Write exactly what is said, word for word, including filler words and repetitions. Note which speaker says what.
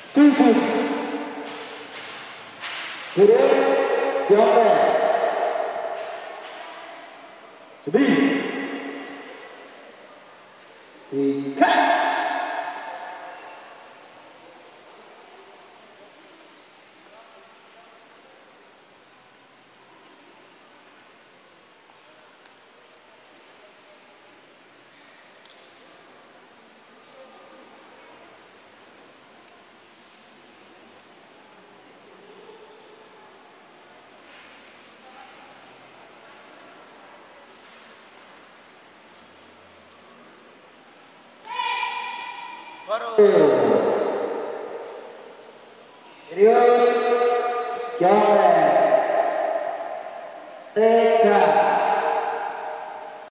Speaker 1: Tutu. Today, Yambe. To be. See, tap. Jadi, yang